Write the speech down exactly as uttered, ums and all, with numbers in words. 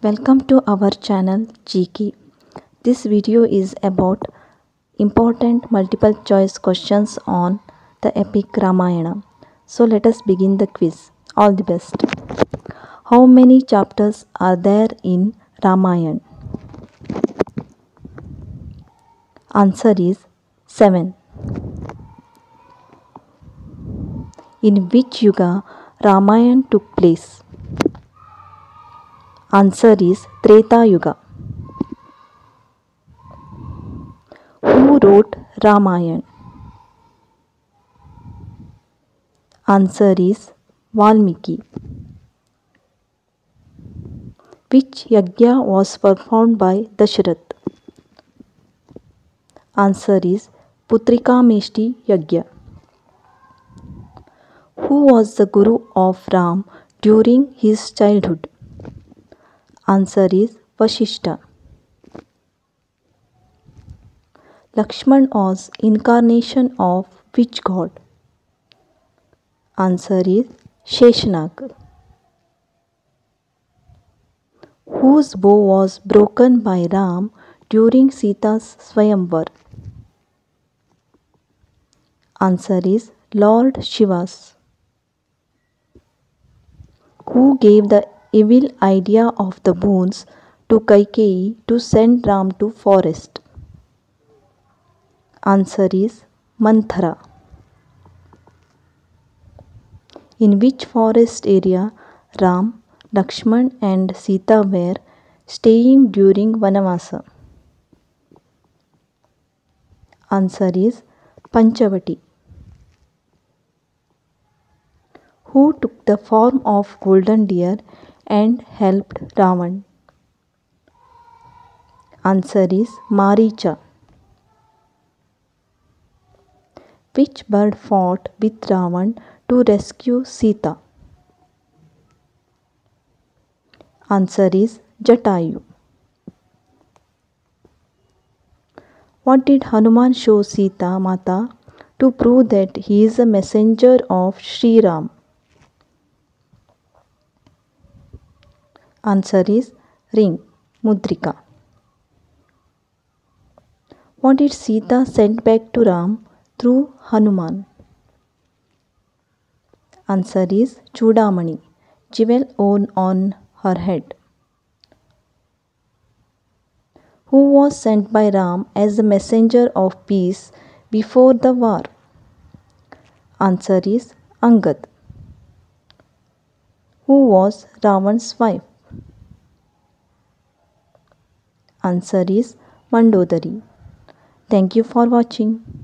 Welcome to our channel Cheeky. This video is about important multiple choice questions on the epic Ramayana. So let us begin the quiz. All the best. How many chapters are there in Ramayana? Answer is seven. In which yuga Ramayana took place? Answer is Treta Yuga. Who wrote Ramayana? Answer is Valmiki. Which yajna was performed by Dasharath? Answer is Putrikameshti Yajna. Who was the guru of Ram during his childhood? Answer is Vashishta. Lakshman was incarnation of which god? Answer is Sheshanag. Whose bow was broken by Ram during Sita's Swayamvar? Answer is Lord Shiva's. Who gave the evil idea of the boons to Kaikeyi to send Ram to forest? Answer is Manthara. In which forest area Ram, Lakshman and Sita were staying during Vanavasa? Answer is Panchavati. Who took the form of golden deer and helped Ravan? Answer is Maricha. Which bird fought with Ravan to rescue Sita? Answer is Jatayu. What did Hanuman show Sita Mata to prove that he is a messenger of Sri Ram? Answer is ring, Mudrika. What did Sita send back to Ram through Hanuman? Answer is Chudamani, jewel worn on her head. Who was sent by Ram as the messenger of peace before the war? Answer is Angad. Who was Ravan's wife? Answer is Mandodari. Thank you for watching.